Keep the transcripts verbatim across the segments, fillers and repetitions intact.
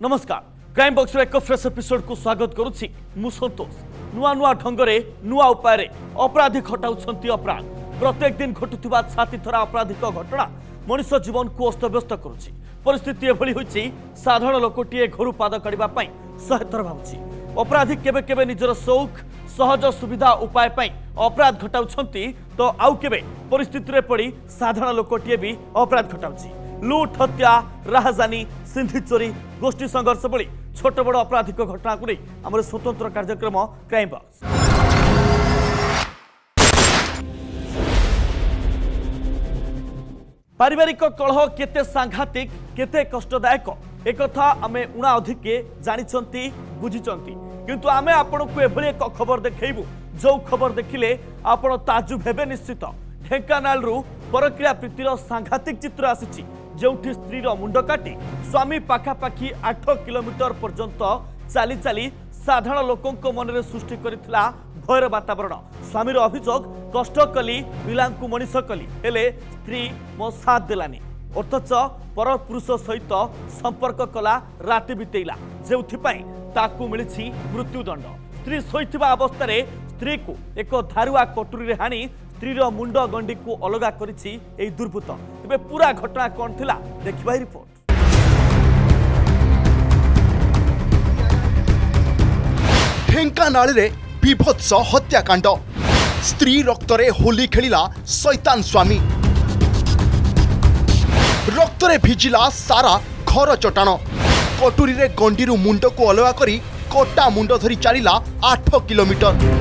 नमस्कार crime box एक fresh episode को स्वागत करुछि मु संतोष। नुआ नुआ ढंगरे नुआ उपाय अपराधी घटाउछंती अपराध। प्रत्येक दिन घटुवा छाती थरा अपराधिक घटना मनुष्य जीवन को अस्तव्यस्त करुछि। परिस्थिति एभली होइछि साधारण लोकटीए घर पाद काढिबा पई शहे थर भाबुछि। अपराधी केबे केबे निजर शौक सहज सुविधा उपाय पई अपराध घटाउछंती तो आउ केबे परिस्थिति रे पड़ी साधारण लोकटीए भी अपराध घटाउछि। लूट हत्या राहजानी सिंधी चोरी गोष्ठी संघर्ष भली छोट बड़ अपराधिक घटना को नहीं आम स्वतंत्र कार्यक्रम क्राइम बॉक्स। पारिवारिक कलह केते सांघातिक केते कष्टदायक एक कथा आमे उणा अधिके जानिचंती बुझिचंती किंतु आमे आपण को एभली एक खबर देखैबु जो खबर देखिले आपण ताजुब हेबे निश्चित। ढेंकानाल रु परक्रिया प्रीतिर सांघातिक चित्र आसीछि जोठी स्त्रीर मुंड काटी स्वामी पाखापाखी आठ किलोमीटर पर्यंत चाली चाली साधारण लोकों मन में सृष्टि करथिला भयर वातावरण। स्वामीर अभियोग कष्ट कली पिलांकु मनीष कली हेले स्त्री मो साथ देलानी अथच पर पुरुष सहित संपर्क कला राति बितेला जेउथिपाई ताकू मिलिछि मृत्युदंड। स्त्री सोइथिबा अवस्था रे स्त्री को एक धारुआ कटुरी रे हाणी स्त्रीर मुंड गंडी को अलगा करिछि एई दुर्बृत्त। तेबे पूरा घटना कोन थिला देखिबा रिपोर्ट। ढेंकानाल रे विभत्स हत्याकांड। स्त्री रक्तरे होली खेलिला शैतान स्वामी। रक्तरे भिजिला सारा घर चटाण। कटुरी रे गंडीरू मुंड को अलगा करी कोटा मुंड धरी चलिला आठ किलोमीटर।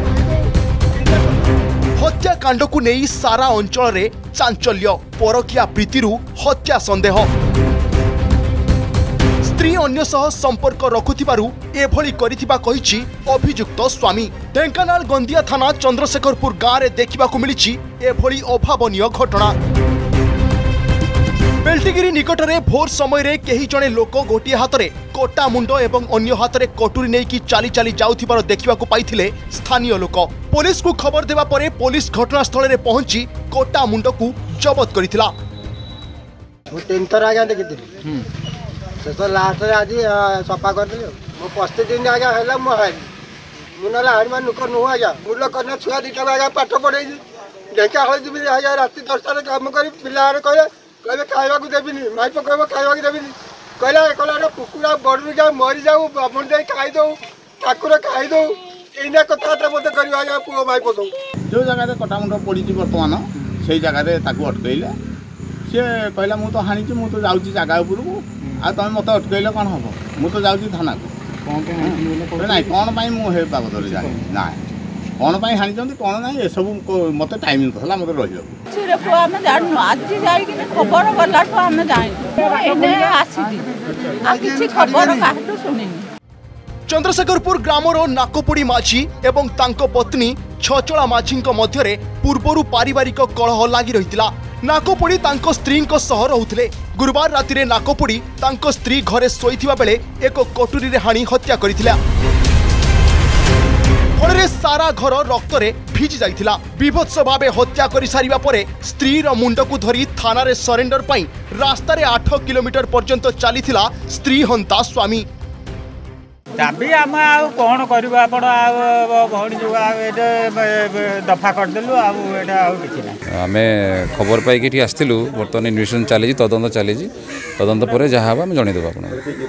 हत्याकांड को नहीं सारा अंचल रे चांचल्य। परकिया प्रीतिरु हत्या संदेह। स्त्री अन्य सह संपर्क रखुथिबारु एभली करिथिबा कहिछि अभियुक्त स्वामी। ढेंकानाल गंदिया थाना चंद्रशेखरपुर गाँव रे देखिबाकु मिलिछि एभली अभावनीय घटना। बेल्टिगिरी निकटरे भोर समय रे केही जणे लोक गोटिए हाथ रे कोटा मुंड एवं अन्य हाथ रे कटुरी नहीं कि चाली चाली जाउथिबार देखिबाकु पाइथिले स्थानीय लोक। पुलिस को खबर देवा परे पुलिस घटनास्थल रे पहुंची कोटा मुंड को जबत करिथिला। मु तीन थर आगे देखिथिली से तो लास्ट रे आज सफा कर दियो मो पच्चीस दिन आगे हैला मो हाई मु नला हरमान नुक नु आगे मु लोक न छुआ दिटा आगे पाठ पढै ढेका होई दिबी आगे राति दस टा काम करी पिला रे कहले कहले खाइबा को देबिनी माई को कहबो खाइबा को देबिनी कहला कहला कुकुरा बडरू जा मरि जाऊ बामण दे खाइ दो ठाकुर खाइ दो एना कथाटा मते करबा आगे पुओ भाई पदो जो जगह रे कटा मुंड पड़ी वर्तमान से जगह रे ताकू अटकैले से कहला मु तो हानी मु तो जाउची जगह ऊपर को आ तुम मत अटकैले कौन हम मु तो जाउची थाना को कौन ना कौन पाई मु हे बाबद रे जाय ना कौन पाई हानी जंती कौन ना ए सब मते टाइमिंग कहला मते रहियो सिरे को हम जाननु आज जाई कि खबर गला तो हम जाई एने आसी आ किछि खबर काहटो सुनिनी। चंद्रशेखरपुर ग्रामर नाकोपुड़ी माझी एवं तांको पत्नी छचला माझी मध्य पूर्वर पारिवारिक कलह लगी रही। नाकोपुड़ी तांको स्त्री सह रहुथिले। गुरुवार राति रे नाकोपुड़ी तांको स्त्री घरे शोइथिबा बेले एक कटुरी रे हाणी हत्या करिथिला। फଳରେ सारा घर रक्तरे भिजी जाइथिला। विभत्स भावे हत्या करि सारिबा परे स्त्रीर मुंडकु धरी थाना रे सरेंडर पई रास्ता रे आठ किलोमीटर पर्यंत चलीथिला स्त्री हंता स्वामी। दाबी आम आ कौन करवा आपण आ भौणी जो दफा करदेलु आम खबर पाई आसलु बर्तमान इन्वेस्टिगेशन चली तदंत चली तदंत पर जहाँ आम जनईदेव आप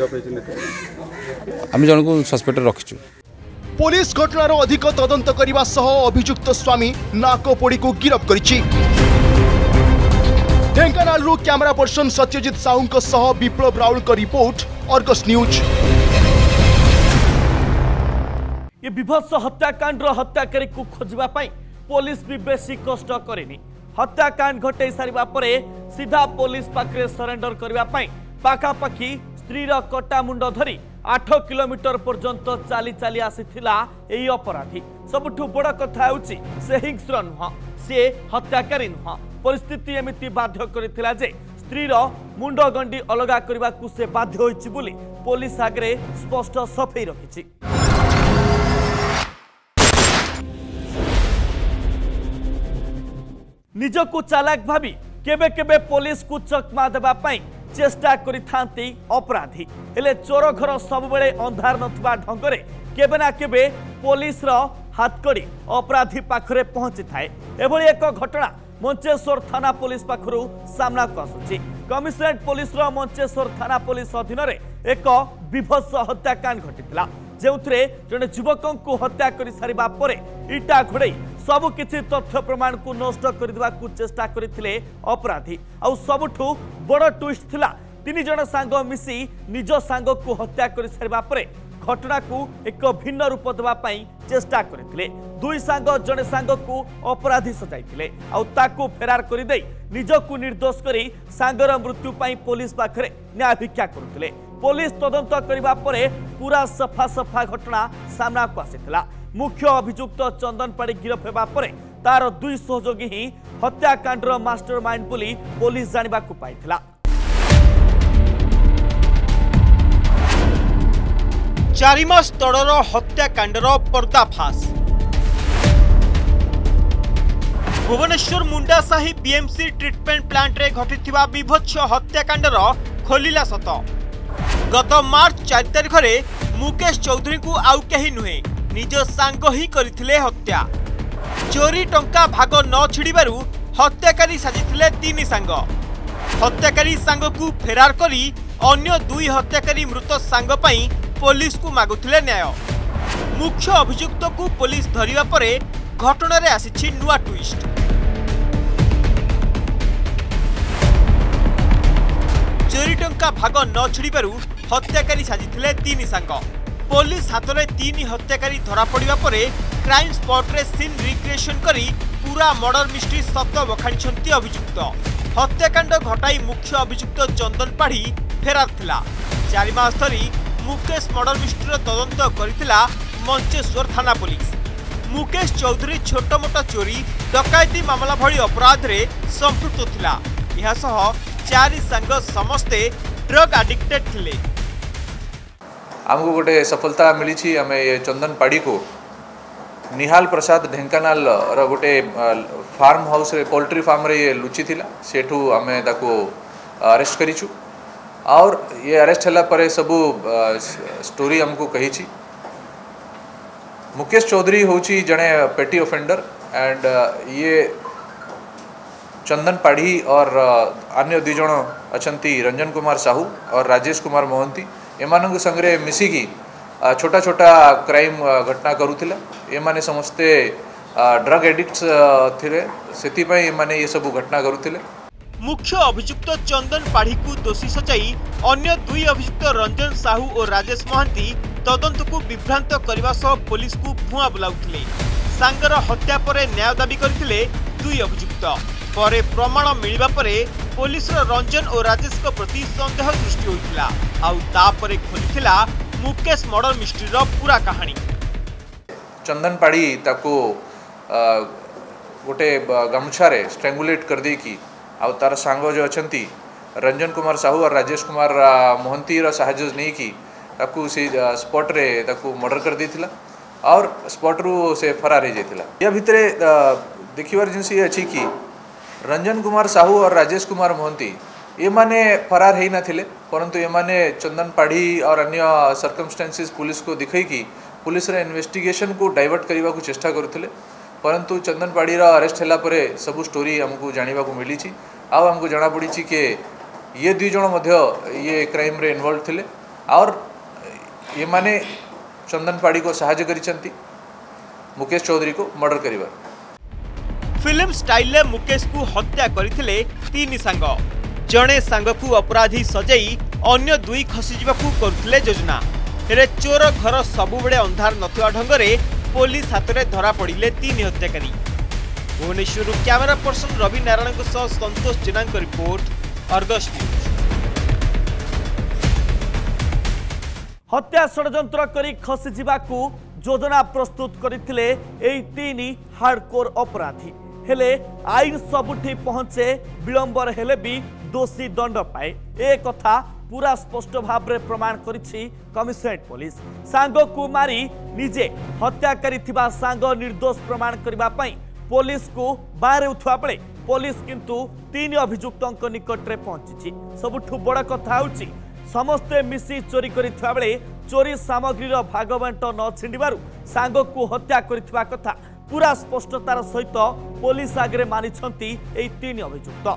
जन को सस्पेक्ट रखीचु। पुलिस घटनार अधिक तदंत करने सह अभियुक्त स्वामी नाकोपोड़ी को गिरफ्त करिछि। ढेंकानाल रु कैमरा पर्सन सत्यजित साहू सह विप्लव राउल का रिपोर्ट अर्गस न्यूज। ये विभत्स हत्याकांड हत्याकारी को खोजवा पाई पुलिस भी बेसी कष्ट करेनी। हत्याकांड घटे सारिबा परे सीधा पुलिस पाखरे सरेंडर करबा पाई पाखापाखी स्त्रीर कटा मुंड धरी आठ किलोमीटर पर्यंत चाली चाली आसीथिला एई अपराधी। सबुठु बड़ कथा होउची से हिंस्र नुह से हत्याकारी नुह। परिस्थिति एमिति बाध्य करिथिला जे स्त्रीर मुंड गंडी अलगा करबा को से बाध्य होइची बोली पुलिस आगरे स्पष्ट सफेई रखिछि। निजको चालाक भावी केबे केबे पुलिस को चकमा देबा पाई चेष्टा करिथांती अपराधी हेले चोर घर सब बेले अंधार नथिबा ढंगरे केबे ना केबे पुलिस रो हाथकड़ी अपराधी पाखरे पहुंची थाए एभली एक घटना मंचेश्वर थाना पुलिस पाखरु सामना को आसुची कमिशनरेट पुलिस रो मंचेश्वर थाना पुलिस अधीन रे एक विभत्स हत्याकांड घटितला जेउथरे जने युवकन को हत्या करि सारिबा परे इटा घोड़े सबु किछि तथ्य प्रमाण को नष्ट कर दिबा को चेष्टा करथिले अपराधी आ सबुठु बड़ ट्विस्ट थिला तीन जण सांग मिसी निज सांग को हत्या कर सारिबा परे घटना को एक भिन्न रूप देवा पाई चेष्टा करथिले दुई सांग जने सांग को अपराधी सजाइथिले आ ताको फेरार करि देई निजको निर्दोष करी सांगर मृत्यु पाई पुलिस पाखरे न्याय भिक्षा करथिले पुलिस तदंत करबा परे पूरा सफा सफा घटना सामना को आसिथिला मुख्य अभियुक्त चंदन पाड़ी गिरफ हेबा परे तार दुई सहयोगी ही हत्याकांडर मास्टरमाइंड बोली पुलिस जानिबा को पाइथिला चारिमास तड़र हत्याकांडर पर्दाफाश Bhubaneswar Mundasahi BMC treatment plant रे घटिथिबा विभत्स हत्याकांडर खोलिला सत गत मार्च चार तारिख रे मुकेश चौधरी को आउ कहीं नुहे निज सांग ही करथिले हत्या चोरी टंका भाग न छिड़िबारु हत्याकारी साजिथिले तीन सांग हत्याकारी सांग को फेरार करी अन्य दुई हत्याकारी मृत सांग पई पुलिस को मागुथिले न्याय मुख्य अभियुक्त को पुलिस धरिबा परे घटना रे आसीछि नुआ ट्विस्ट चोरी टंका भाग न छिड़िबारु हत्याकारी साजिथिले तीन सांग पुलिस हाथ में तीन हत्याकारी धरा पड़ा पर क्राइम स्पॉट रे सीन रिक्रिएशन करी पूरा मर्डर मिस्ट्री सत बखाणी अभियुक्त हत्याकांड घटाई मुख्य अभियुक्त चंदन पाढ़ी फेरार थिला चार मास धरी मुकेश मर्डर मिस्ट्री तदंत करथिला मंचेश्वर थाना पुलिस मुकेश चौधरी छोट मोट चोरी डकायती मामला भली अपराध रे संपृक्त थिला यह सह चारि सांग समस्ते ड्रग एडिक्टेड थिले आमको गोटे सफलता मिली आम ये चंदन पाड़ी को निहाल प्रसाद ढेंकानाल गोटे फार्म हाउस रे पोल्ट्री फार्म रे ये लुचि थिला सेठू आम ताको अरेस्ट करिछु और ये अरेस्ट होला परे सबू स्टोरी हमको कही छी मुकेश चौधरी होची जने पेटी ऑफेंडर एंड ये चंदन पाढ़ी और अन्य दुई जण अछंती रंजन कुमार साहू और राजेश कुमार मोहंती एमानंग संगरे मिसिकी छोटा छोटा क्राइम घटना करूथिला एमाने समस्ते ड्रग एडिक्ट्स थिले सेति पई एमाने ये सब घटना करूथिले मुख्य अभियुक्त चंदन पाढ़ी को दोषी सजाई अन्य दुई अभियुक्त रंजन साहू और राजेश मोहंती तदंत को विभ्रांत करने सह पुलिस को भुआ बुलाउथिले सांगर हत्या परे न्याय दाबी करथिले दुई अभियुक्त परे प्रमाण मिलिबा परे पुलिस रंजन और राजेश को प्रति संदेह सृष्टि होइथिला आउ तापरे खोलिथिला मुकेश मर्डर मिस्ट्री रो पूरा कहानी चंदन पाड़ी ताको गोटे गमछा रे स्ट्रेंगुलेट कर दे की आउ तार सांग जो अछंती रंजन कुमार साहू और राजेश कुमार मोहंती रो साहाय्य नहीं की ताकू से स्पॉट रे ताकू मर्डर कर देथिला और स्पॉट रू से फरार हो जाइथिला या भितरे देखिबार जिनस ये अछि कि रंजन कुमार साहू और राजेश कुमार मोहंती ये माने फरार है नथिले परंतु ये माने चंदन पाढ़ी और अन्य सर्कमस्टेंसेस पुलिस को दिखाई कि पुलिस रे इन्वेस्टिगेशन को डाइवर्ट करने को चेष्टा करुथिले परंतु चंदन पाढ़ी रा अरेस्ट होला परे सब स्टोरी हमको जानिबा को मिली छी आउ हमको जाना पड़ी छी कि ये दुई जण मध्य ये क्राइम रे इन्वॉल्व थिले और ये माने चंदन पाढ़ी को सहायता करिसंती मुकेश चौधरी को मर्डर करिबा फिल्म स्टाइल ले मुकेश को हत्या करथिले तीन सांग जणे सांग को अपराधी सजाई अन्य दुई खसी जीवाकू करथिले योजना हेरे चोर घर सबु बेले अंधार नथिया ढंगरे पुलिस हाथ में धरा पड़े तीन हत्याकारी भुवनेश्वर कैमेरा पर्सन रवि नारायण सह Santosh Jena report Argus news हत्या षड्यंत्र करी खसी जीवाकू योजना प्रस्तुत करथिले एई तीन हार्डकोर अपराधी हेले आईन सबुठी पहुंचे विलंबर हेले भी दोषी दंड पाए ए कथा पूरा स्पष्ट भाव में प्रमाण करिछि कमिशनरेट पुलिस सांग को मारी निजे हत्याकारी थिबा सांग निर्दोष प्रमाण करबा पई पुलिस को बाहर उठवा पड़े पुलिस किंतु तीन अभियुक्तों निकट में पहुंची। सबुठु बड़ कथा होची समस्ते मिसी चोरी करिथिबा बेले चोरी सामग्री भागबांट न छिंडिबारु सांग को हत्या करिथिबा कथा पूरा स्पष्टतार सहित पुलिस आगे मानिछंती एई तीन अभियुक्त।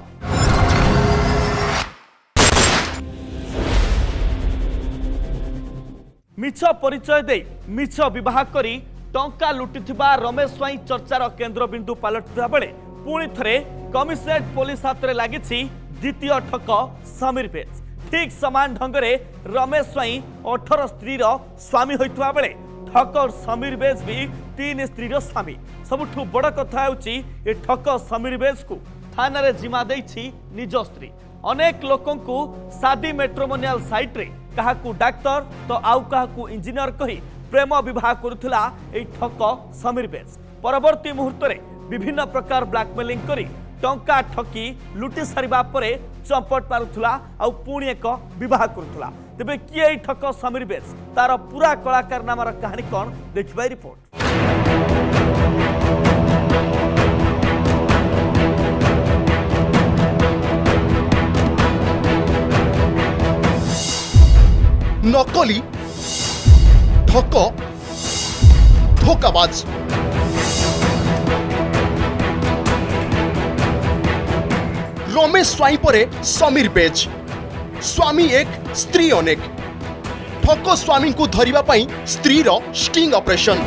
मिछ परिचय दे मिछ विवाह करी टंका लुटिथिबा रमेश स्वाई चर्चार केन्द्रबिंदु पलटिथिबा बेले पुणी थरे कमिशनरेट पुलिस हाथ में लगी द्वितीय ठक समीर बेज। ठीक समान ढंग से रमेश स्वाई अठर स्त्री स्वामी होता बेले ठक समीर बेज भी तीन स्त्री स्वामी। सबुठु बड़ कथा होची ए ठक समीर बेज को थाना रे जिमा देछि निज स्त्री। अनेक लोकों को शादी मेट्रोमोनियल साइट रे काहाकू डाक्तर तो आउ काहाकू इंजीनियर कही प्रेम विवाह करुथिला ए ठक समीर बेज। परवर्ती मुहूर्त रे विभिन्न प्रकार ब्लैकमेलिंग करी टंका ठकी लुटी सारिबा परे चंपट मारुथुला आउ पुणी एक विवाह करुथुला। तेबे किए ठक समीर बेज तार पूरा कलाकार नामर कहानी कौन देखिबा रिपोर्ट। नकली ठक धोखाबाज रमेश स्वाई परे समीर बेज स्वामी एक स्त्री अनेक ठक स्वामी को धरिबा पई स्त्री रो स्टिंग ऑपरेशन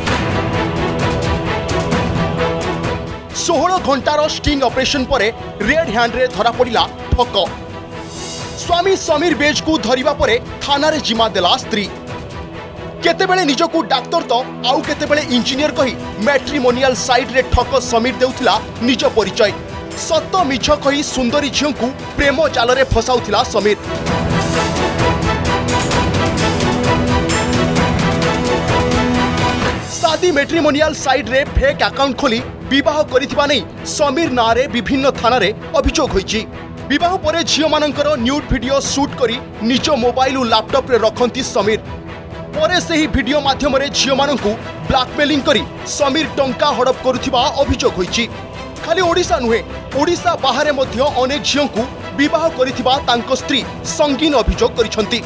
सोलह घंटार स्टिंग ऑपरेशन परे रेड हैंड रे धरा पड़िला ठक। स्वामी समीर बेज को धरिबा परे थाना रे जिमा देला स्त्री। केतेबेले निजको डाक्तर तो आउ केतेबेले इंजीनियर कही मैट्रिमोनियल साइट रे ठक समीर देउथिला निज परिचय। सत मिछ कही सुंदरी झियो को प्रेम जाल रे फसाउथिला समीर। शादी मैट्रिमोनियल साइट रे फेक अकाउंट खोली विवाह करिथिबा नै समीर नारे विभिन्न थाना रे अभियोग होईची। विवाह परे झियो मानकर न्यूड वीडियो शूट करी निज मोबाइल और लैपटॉप रे रखंती समीर। परे सेही वीडियो माध्यम रे झियो मानकु ब्लैकमेलिंग करी समीर टंका हड़प करुथिबा अभियोग होईची। खाली ओडिशा नुहे ओडिशा बाहर मध्य अनेक झियो को विवाह करिथिबा तांको स्त्री संगीन अभियोग करिसंती।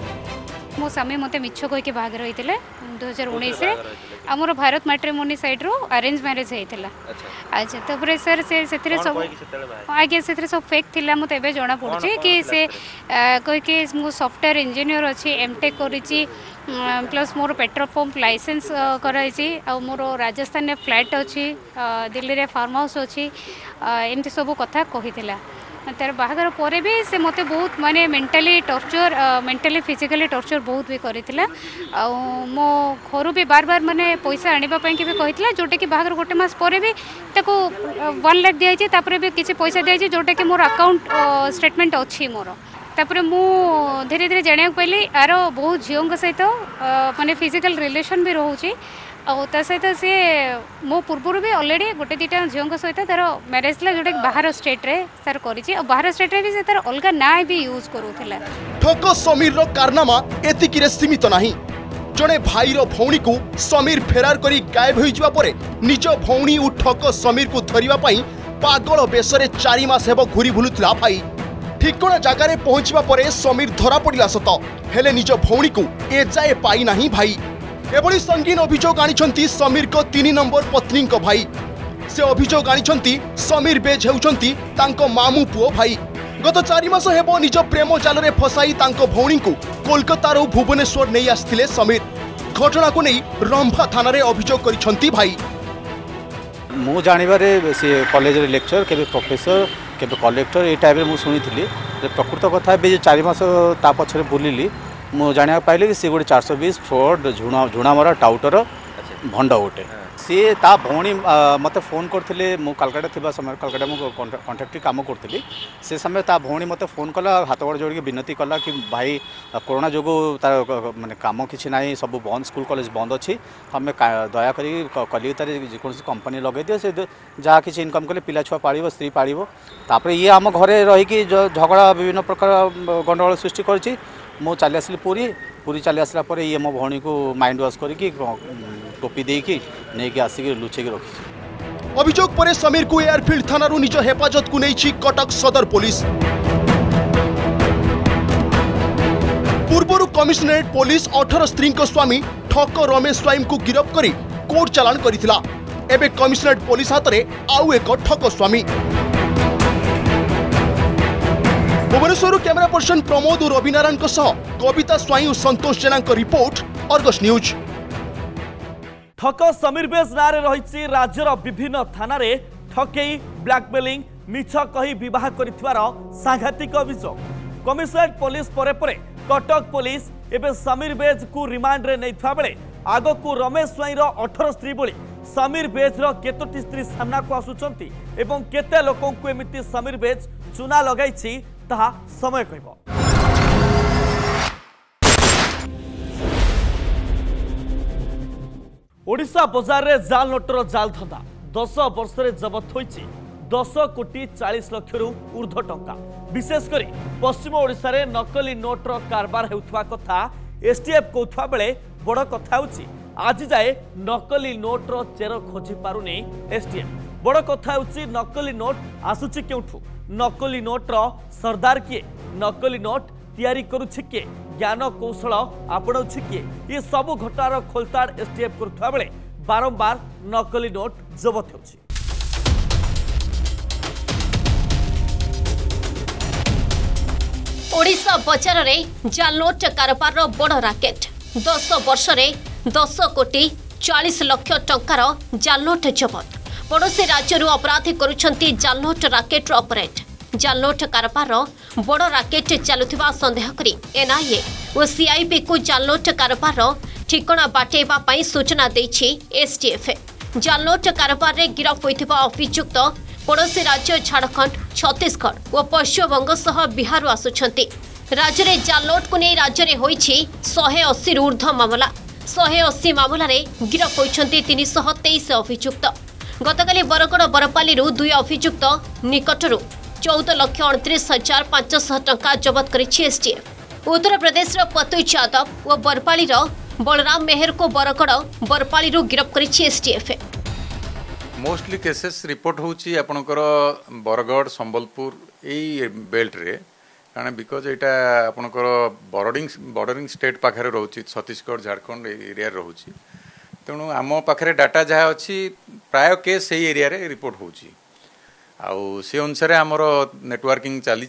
मो स्वामी मते मिछ कहि के बागर होइतिले दो हज़ार उन्नीस रे हमर भारत मैट्रिमोनी साइड रो अरेंज मैरिज हेइतिला। अच्छा तबरे सर से सेतरे सब आगे सेतरे सब फेक थिला मते एबे जणा पड़छि कि से कहि के मो सॉफ्टवेयर इंजीनियर अछि एमटेक करिछि प्लस मोर पेट्रोल पंप लाइसेंस कराइछि आ मोर राजस्थान में फ्लैट अछि दिल्ली रे फार्म हाउस अछि एमती सब कथा कहितिला। तार बाहागर पर भी से मते बहुत माने mentally torture mentally physically torture बहुत भी करितिला। आ मो घर भी बार बार माने पैसा आनिबा पई के भी कहितिला जोटे कि बाहागर गोटे मास पर भी ताको वन लाख दिया छी तापर भी किसी पैसा दिया छी जोटे कि मोर अकाउंट स्टेटमेंट अछि मोर। तापर मु धीरे धीरे जानिया पइली आरो बहुत झियों सहित माने फिजिकल रिलेशन भी रहउची और ता सहित सी मो पूर्व भी अलरेडी गोटे दुटा झील सहित तार मैरेज था जोटा बाहर स्टेट रे तार करी बाहर स्टेट रे भी से तार अलग ना भी यूज करूला। ठक समीर रो कारनामा एतिकिरे सीमित नाही। जड़े भाईर भौणी को समीर फेरार करी गायब हो जिबा परे निज भौणी और ठक समीर को धरिबा पई पागल बेसरे चारि मास हेबो घुरी बुलुतला भाई। ठिकणा जगार पहुंचबा परे समीर धरा पड़िला सत हेले निज भौणी को ए जाए पाई नाही भाई। एभली संगीन अभियोग आनिछंती समीर को तीन नंबर पत्नी को भाई। से अभियोग आनिछंती समीर बेज हेउछंती तांको मामू पुओ भाई। गत चारि मास हेबो निज प्रेम जाल रे फसाई तांको भौणी को कोलकाता रो भुवनेश्वर नहीं आस्थिले समीर। घटना को नहीं रंभा थाना रे अभियोग करिछंती भाई। मु जानिबारे से कॉलेज रे लेक्चर केबे प्रोफेसर केबे कलेक्टर ए टाइप रे मु सुनिथिली प्रकृत कथा बे चारि मास ता पछरे बुलिली मु जानिया पाइले कि से गोटे चार सौ बीस फ्रॉड झुणा झुणामरा टाउटर भंड गोटे सी ता भौणी मत फोन करते मु कलकाता थिबा समय कलकाता मु कॉन्ट्राक्ट काम करती से समय ता भौणी मत फोन कला हाथ गोड़ जोड़ विनती कला कि भाई कोरोना जो तार माने काम किसी ना सब बंद स्कूल कॉलेज बंद अच्छी हमें दया करी कलिकतार जेकोसी कंपनी लगे दियो से जहाँ किसी इनकम कले पिला छुआ पाड़ स्त्री पाड़ तापर ये आम घरे रही झगड़ा विभिन्न प्रकार गंडगोल सृष्टि कर मु चली आसली पुरी पुरी चली आसला पर ये मो भौणी को माइंड वाश करके टोपी देकी नहीं आसिक लुचेक रखी। अभियोग पर समीर को एयरफील्ड थाना निज हेफाजत को नहीं कटक सदर पुलिस। पूर्व कमिशनरेट पुलिस अठारह स्त्री स्वामी ठक रमेश स्वाई को गिरफ्त कर कोर्ट चालाण करथिला। एबे कमिशनरेट पुलिस हाथ में आउ एक ठक स्वामी। भुवनेश्वर कैमरा पर्सन प्रमोद और रविनारायण कविता स्वाई और Santosh Jena report Argus news. ठक समीर बेज नारे रही राज्यर विभिन्न थाना रे ठकई ब्लैकमेलिंग मिछ कही विवाह करिथिवार सांघातिक अभियोग। कमिशनरेट पुलिस परे परे कटक पुलिस एबे समीर बेज को रिमांड रे नैथवा बेले आग को रमेश स्वाई अठारह स्त्री बोली समीर बेज केतोटी स्त्री सामना को आसुचंती एवं केते लोकों को एमिति समीर बेज चुना लगाई ताहा समय कहब। ओडिशा बजार रे जाल नोटर जाल धंदा दस वर्ष रे जबत होईची दस कोटी चालीस लक्ष रु ऊर्ध्व टंका। विशेषकर पश्चिम ओडिशा रे नकली नोटर कारबार हेउथवा कथा एसटीएफ कहथवा बेले बड़ कथा होची आज जाए नकली नोटर चेर खोजी पारुनी एसटीएफ। बड़ कथा होची नकली नोट आसुची केउठु, नकली नोटर सरदार किए, नकली नोट तैयारी करुछि किए, ज्ञान कौशल आपणाउछि किए, ये सब घटनार खोलताड़ एसटीएफ करुथवा बेले बारंबार नकली नोट जबत होछि। ओडिशा बजार रे जाल नोट कारोबार बड़ राकेट दस वर्ष रे दस कोटी चालीस लक्ष टंकार जाल नोट जबत। पड़ोशी राज्य अपराधी करुछंती जाल नोट राकेट ऑपरेट। जाल नोट कारोबार बड़ राकेट चलुथिबा संदेह करी एनआईए और सीआईबी को जाल नोट कारोबार ठिकाना बाटेबा पई सूचना देछि एसटीएफ। जाल नोट कारोबार रे गिरफ होइथिबा अभियुक्त पड़ोशी राज्य झारखंड, छत्तीसगढ़ और पश्चिमबंग सह बिहार आसुछंती। राज्य में जाल नोट को नहीं राज्य में होइछि एक सौ अस्सी ऊर्ध्व मामला। एक सौ अस्सी मामला रे गिरफ होइछंती तीन सौ तेईस अभियुक्त। गतकाली बरगड़ बरपाली दुई अभियुक्त निकटरू चौदह लक्ष अणतीस हजार पांचशह टंका जबत करिछि एसटीएफ। उत्तर प्रदेश पतु यादव और बरपाली बलराम मेहर को बरगड़ बरपाली गिरफ करिछि एसटीएफ। मोस्टली केसेस रिपोर्ट होची आपनकर बरगढ़ संबलपुर यही बेल्ट रे कारण बिकज एटा आपनकर बॉर्डरिंग बॉर्डरिंग स्टेट पाखरे रहउची छत्तीसगढ़ झारखंड एरिया रहउची तेणु आम पाखरे डाटा जहाँ अच्छी प्राय केस सही एरिया रे रिपोर्ट होची आउ से अनुसार आमर नेटवर्किंग चली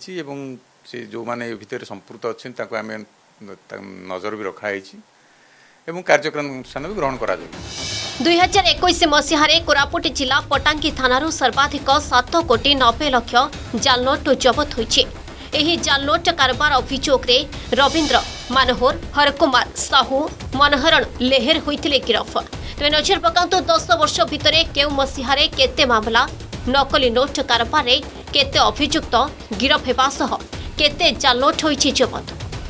से जो माने भितर संपृक्त अच्छी आम नजर भी रखाई एवं कार्यक्रम भी ग्रहण करा दुई हजार इक्कीस मसीह कोरापुट जिला पटांगी थानारू सर्वाधिक सात कोटी नब्बे लक्ष जाल नोट जबत होइछि। एही जाल नोट कारोबार अभियोग रे रविंद्र मनोहर हरकुमार साहू मनोहरण लेहर होइथिले गिरफ। तेज नजर पकांतु दस वर्ष भितर केउ मसीह केते मामला नकली नोट कारोबार रे केते अभियुक्त गिरफ हेबा सह केते जाल नोट होइछि जबत।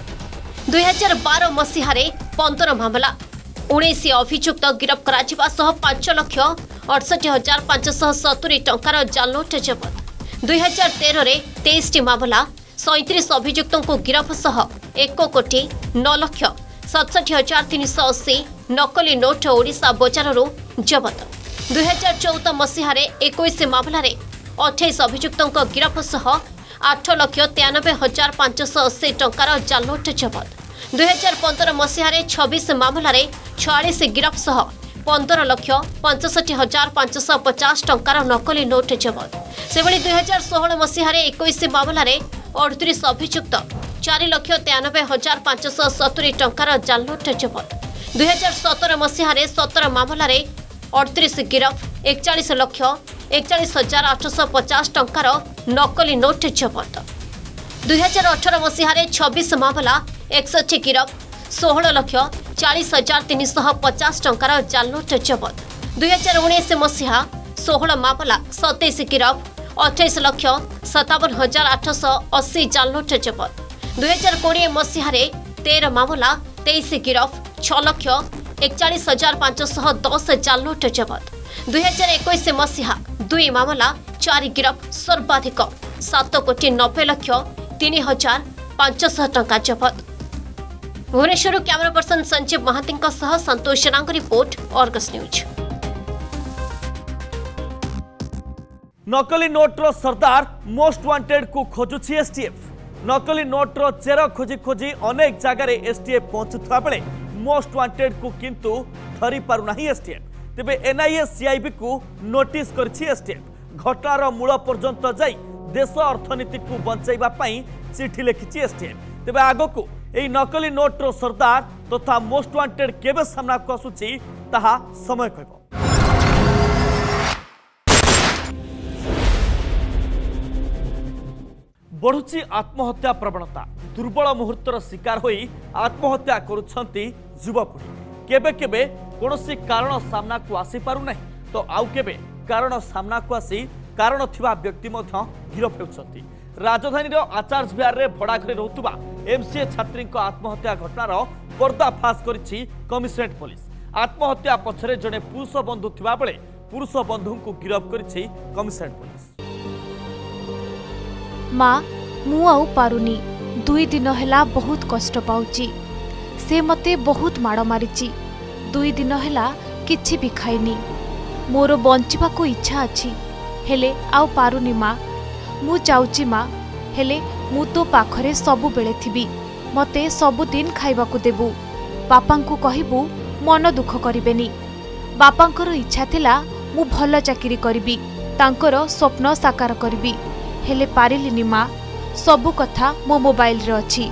दुई हजार बारह मसीह पंद्रह मामला उन्नीस अभियुक्त गिरफ करा सह पांच लक्ष अड़सठ हजार पांचशह सतुरी टंकार जाल नोट जबत। दुई हजार तेरह तेईस मामला सैंतीस अभियुक्तों को गिरफ सह एक कोटी नौ लक्ष सतसठ हजार तीन सौ अशी नकली नोट ओडिशा बजाररू जबत। दुई हजार चौदह मसीह इक्कीस मामला अठाईस अभियुक्तों गिरफ सह आठ लक्ष तेयानबे हजार पांचशह अशी टंकार जाल नोट जबत। दुई हजार पंद्रह मसीह छब्बीस मामला छयालीस गिरफ सह पंद्रह लक्ष पंचष्टि हजार पांचशह पचास टंकार नकली नोट जबत। से दुई हजार षोह मसीह इक्कीस मामला अड़तीस अभियुक्त चार लक्ष तेयानबे हजार पांचशह सतुरी टंकार जाल नोट जबत। दुई हजार सतर मसीह सतर मामला अड़तीस गिरफ एकचाश लक्ष एकचाश हजार आठश पचास टंकार नकली नोट जबत। दुई हजार अठर मसीह छब्बीस मामला एकसठ गिरफ षोह लक्ष चालीस हजार तीन सौ पचास टंकार जाल नोट जबत। दुई हजार उन्नीस मसीहा षोह मामला सतैश गिरफ अठाईस लक्ष सतावन हजार आठश अशी जाल नोट जबत। दुई हजार कोड़े मसीह तेरह मामला तेईस गिरफ छह लक्ष एकचाश हजार पांचशह दस जाल नोट जबत। दुई हजार इक्कीस मसीहा दुई मामला चार गिरफ सर्वाधिक सात कोटी नब्बे लक्ष तीन हजार पांचशह टंका जबत। भुवनेश्वर कैमरा पर्सन संजीव महांती सह Santosh Jena report Argus news. नकली नोट्र सरदार मोस्ट वांटेड को खोजुछि एसटीएफ। नकली नोट्र चेर खोजी खोजी अनेक जगार एसटीएफ पहुंचुवा बेले मोस्ट वांटेड को किंतु धरी पारुना एसटीएफ। तेबे एनआईए सीआईबी को नोटिस करछि एसटीएफ। घटनार मूल पर्यंत जाई देश अर्थनीति को बंचाइबा पई चिठी लिखिछि एसटीएफ। तेबे आगको एई नकली नोट्र सरदार तथा तो मोस्ट वांटेड केबे सामना को आसुछि ताहा समय कहबो। बढ़ुची आत्महत्या प्रवणता। दुर्बल मुहूर्तर शिकार होई आत्महत्या करुछंती युवपीढ़ी। केबे केबे कोनोसी कारण सामना को आसी पारु नहीं तो आउ केबे कारण सामना को आसी कारण थिबा व्यक्ति मध्य गिरफ हेउछंती। राजधानी आचार्य विहार रे भड़ा घरे रहुतबा एमसीए छात्री आत्महत्या घटनार पर्दाफाश करिछि कमिशनरेट पुलिस। आत्महत्या पछरे जने पुरुष बंधु थिबा बेले पुरुष बंधु को गिरफ करिछि कमिशनरेट पुलिस। माँ मु आउ पारुनी दुई दिन हैला बहुत कष्ट पाउची। से मते बहुत माड़ मारिची। दुई दिन हैला किछि भी खाइनी। मोर बंचिबा को इच्छा अछि हेले आउ पारुनी माँ। मु चाउची माँ हेले मु तो पाखरे सबु बेले थिबी। मते सबु दिन खाइबा को देबु। बापांकु कहिबु मन दुख करिबेनी। बापांकर इच्छा थिला मु भल चाकरी करिबी तांकर स्वप्न साकार करिबी हेले पारिलिनी माँ। सबु कथा मो मोबाइल रे अछि।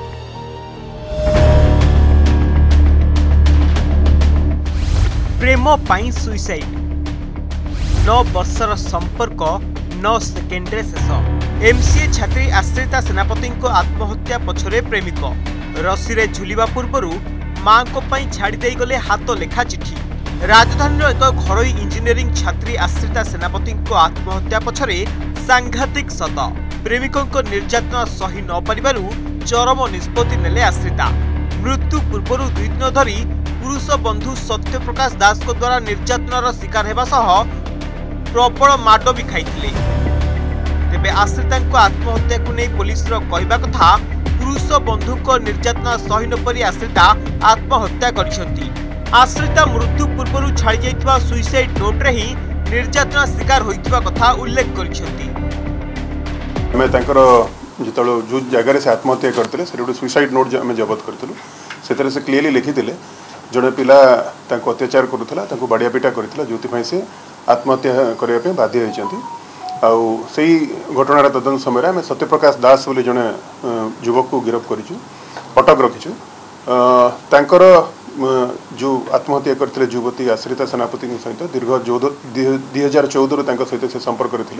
प्रेम पाई सुइसाइड। नौ वर्षर संपर्क नौ सेकेंड रे शेष। एमसीए छात्री आश्रिता सेनापति को आत्महत्या पछरे प्रेमिक रसी रे झुलिबा पूर्वरु मां को पई छाड़ी देई गले हाथ लेखा चिठी। राजधानी एक घरोई इंजीनियरिंग छात्री आश्रिता सेनापति को आत्महत्या पछरे सांघातिक सत। प्रेमिकों को निर्यातना सही न पारिबारु चरम निष्पत्ति नेले आश्रिता। मृत्यु पूर्व दुई दिन धरी पुरुष बंधु सत्य प्रकाश दास को द्वारा निर्यातनार शिकार हेबा सह प्रबल माड भी खाइथिले। तेबे आश्रिता को आत्महत्या को नहीं पुलिस कहवा कथा पुरुष बंधु को निर्यातना सही न परि आश्रिता आत्महत्या करिसंती। आश्रिता मृत्यु पूर्व छाड़ी जाइथिबा सुइसाइड नोट रे ही निर्यातना शिकार होइथिबा कथा उल्लेख करिसंती। मैं तांकर जितलो जो जगह से आत्महत्या करते से गोटे सुइसाइड नोट आम जबत करूँ से से क्लीयरली लिखिले जड़े पिला अत्याचार करूला बाड़िया पिटा करता जो से आत्महत्या करने बाध्य होती। आई घटनार तदन समय आम सत्यप्रकाश दास बोली जड़े युवक को गिरफ्त करूँ अटक रखीचु। तांकर जो आत्महत्या करते युवती आश्रिता सेनापति सहित दीर्घ दुई हजार चौदह सहित से संपर्क करते।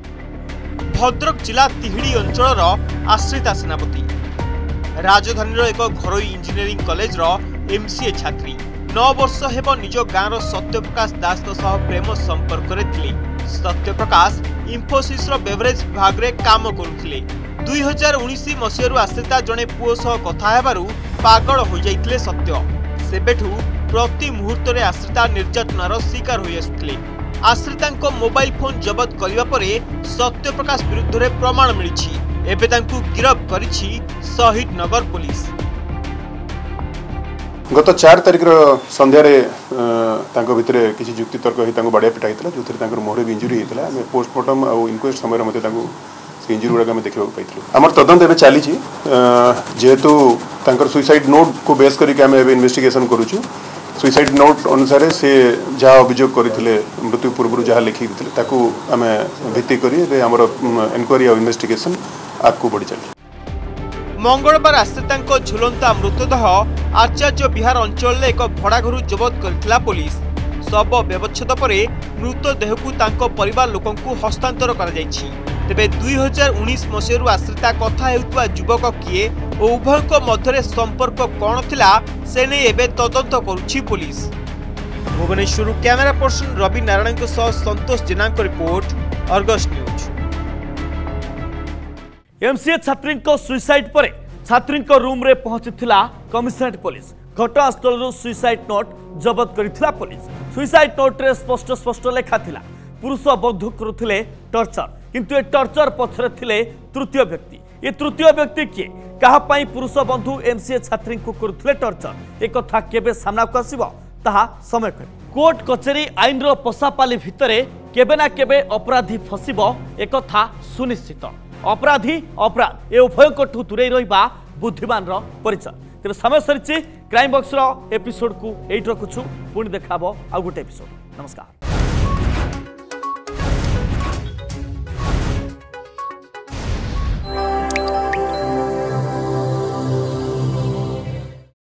भद्रक जिला तिहिड़ी अंचल आश्रिता सेनापति राजधानी एक घरोई इंजीनियरिंग कॉलेज एमसीए छात्री नौ वर्ष हेब निज गाँव सत्यप्रकाश दास प्रेम संपर्क रे। सत्यप्रकाश इंफोसिस बेवरेज विभाग रे काम करुथिले। दुई हजार उन्नीस मसीह आश्रिता जड़े पुओ सह कथा हेबारु पागल हो जाइथिले सत्य। सेबेठु प्रति मुहूर्त रे आश्रिता निर्यातनार शिकार होई आसुथिले। आश्रिता मोबाइल फोन जबत करिबा परे सत्यप्रकाश विरुद्ध रे प्रमाण मिलिछि। एबे तांकु गिरफ्त करिछि शहीद नगर पुलिस। गत चार तारिख संध्यार भितर किसी जुक्ति तर्क हो बाड़िया पिटा होता जो थे मुहर भी इंजुरी होता है। पोस्टमार्टम और इनक्वेस्ट समय मत से इंजुरी गुड़ाक देखा पाई। आम तदंत एवं चली जेहेतु सुइसाइड नोट को बेस करके आम इन्वेस्टिगेशन करुचु। सुइसाइड नोट अनुसार से जहाँ अभियोग करते मृत्यु पूर्व जहाँ लिखी आम भित्ति कर आमर इनक्वारी और इन्वेस्टिगेशन आगू बढ़ी चली। मंगलवार आश्रिता झुलंता मृतदेह आचार्य विहार अंचल एक भड़ा घर जबत करथिला पुलिस। शव व्यवच्छेद पर मृतदेह को तांको परिवार लोकों को हस्तांतर करा जायछि। तेबे दुई हजार उन्नीस मसीह आश्रिता कथा हेउतबा युवक किए और उभयक मध्य संपर्क कौन थिला से नहीं एबे तदंत करुछि police. Bhubaneswar camera person Ravi Narayan सह Santosh Jena report Argus news. MCA छात्री सुइसाइड पर छात्री रूम रे पहुंचीथिला कमिशनरेट पुलिस। घटनास्थल सुइसाइड नोट जबत करिथिला पुलिस। सुइसाइड नोट रे स्पष्ट स्पष्ट लेखा थिला पुरुष बंधु करुथिले टर्चर किंतु ए टर्चर पछरे थिले तृतीय व्यक्ति। ये तृतीय व्यक्ति किए कहा पाई पुरुष बंधु एमसीए छात्री को करुथिले टर्चर एक कथा केबे सामना को आसीबो ताहा समय कहबो। कोर्ट कचेरी आईन रो पसापाली भितरे केबे ना केबे अपराधी फसिब एक सुनिश्चित। अपराधी अपराध ए उभयकठू दूरे रहिबा बुद्धिमान परिचय। तेरे समय सरी क्राइम बॉक्स एपिसोड को एट रखुछु पुणी देखाबो आ गोटे एपिसोड। नमस्कार।